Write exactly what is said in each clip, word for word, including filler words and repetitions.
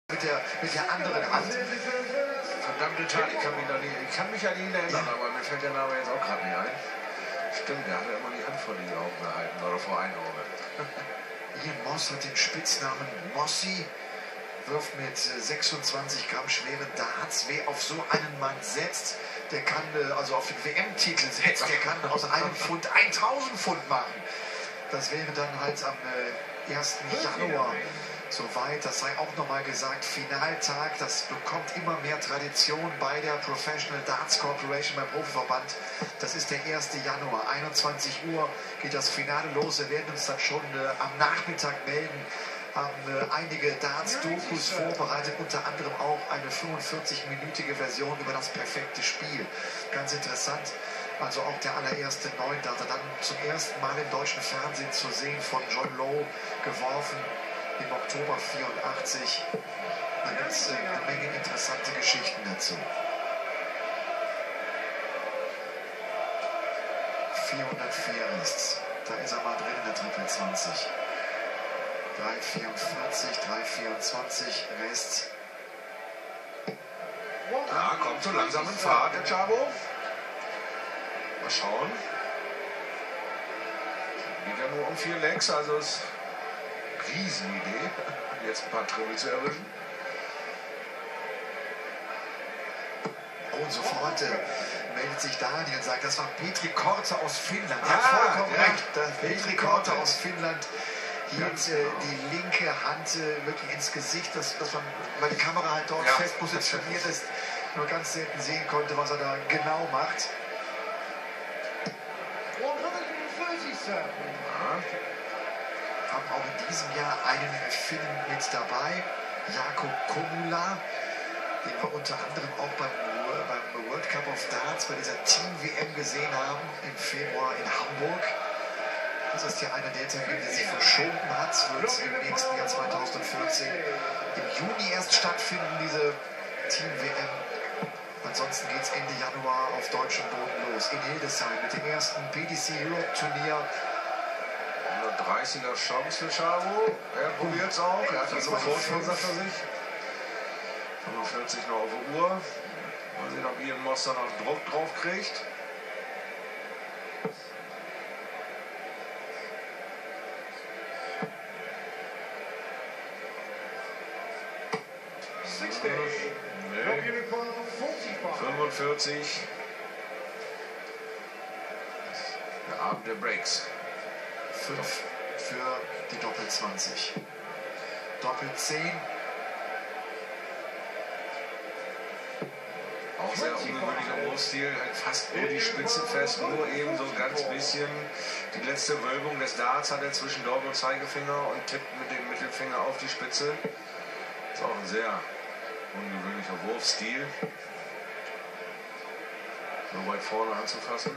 Mit der, mit der anderen Hand. Verdammte Tat, ich kann mich, noch nicht, ich kann mich an ihn erinnern, ja. Aber mir fällt der Name jetzt auch gerade nicht ein. Stimmt, der hat ja immer die Hand vor die Augen gehalten, oder vor ein Auge. Ian Moss hat den Spitznamen Mossy, wirft mit sechsundzwanzig Gramm schweren Darts. Wer auf so einen Mann setzt, der kann, also auf den W M-Titel setzt, der kann aus einem Pfund tausend Pfund machen. Das wäre dann halt am ersten Januar soweit. Das sei auch nochmal gesagt, Finaltag, das bekommt immer mehr Tradition bei der Professional Darts Corporation, beim Profiverband. Das ist der erste Januar, einundzwanzig Uhr geht das Finale los. Wir werden uns dann schon äh, am Nachmittag melden, haben äh, einige Darts-Dokus vorbereitet, unter anderem auch eine fünfundvierzig-minütige Version über das perfekte Spiel. Ganz interessant. Also auch der allererste Neundarter, dann zum ersten Mal im deutschen Fernsehen zu sehen, von John Lowe geworfen im Oktober vierundachtzig. Da gibt es äh, eine Menge interessante Geschichten dazu. vierhundertvier ist's. Da ist er mal drin in der Triple zwanzig. drei vierundvierzig, drei vierundzwanzig, Rest. Ja, kommt so langsam in Fahrt, der Chavo. Mal schauen. Geht ja nur um vier Legs, also ist eine Riesenidee, jetzt ein paar Triple zu erwischen. Oh, und sofort äh, meldet sich Daniel und sagt, das war Petri Korte aus Finnland. Er ah, hat vollkommen ja. recht. Das Petri Korte aus Finnland hielt äh, die linke Hand äh, wirklich ins Gesicht, dass, dass man, weil die Kamera halt dort ja. fest positioniert ist, nur ganz selten sehen konnte, was er da genau macht. Ja. Haben auch in diesem Jahr einen Finnen mit dabei, Jakob Komula, den wir unter anderem auch beim, beim World Cup of Darts, bei dieser Team-W M gesehen haben, im Februar in Hamburg. Das ist ja einer der Termine, der sich verschoben hat, wird im nächsten Jahr zweitausendvierzehn im Juni erst stattfinden, diese Team-W M. Ansonsten geht es Ende Januar auf deutschem Boden los, in Hildesheim, mit dem ersten P D C Europe Turnier. hundertdreißiger Chance für Chavo. Er probiert es auch. Er hat das sofort schon, sagt er sich. fünfundvierzig noch auf der Uhr. Mal sehen, ob Ian Moss da noch Druck drauf kriegt. Nee. fünfundvierzig. Der Abend der Breaks. fünf für die Doppel zwanzig. Doppel zehn. Auch sehr ungewöhnlicher Wurfstil, halt fast nur die Spitze fest, nur eben so ganz bisschen die letzte Wölbung des Darts hat er zwischen Daumen und Zeigefinger und tippt mit dem Mittelfinger auf die Spitze. Ist auch ein sehr ungewöhnlicher Wurfstil. So weit vorne anzufassen.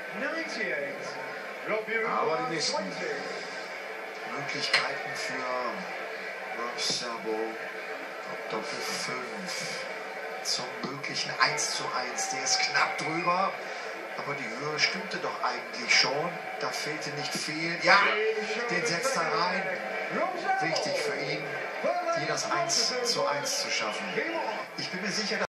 Aber die nächsten Möglichkeiten für Rob Szabo. Doppel fünf zum möglichen eins zu eins. Der ist knapp drüber, aber die Höhe stimmte doch eigentlich schon. Da fehlte nicht viel. Ja, den setzt er rein. Wichtig für ihn, hier das eins zu eins zu schaffen. Ich bin mir sicher,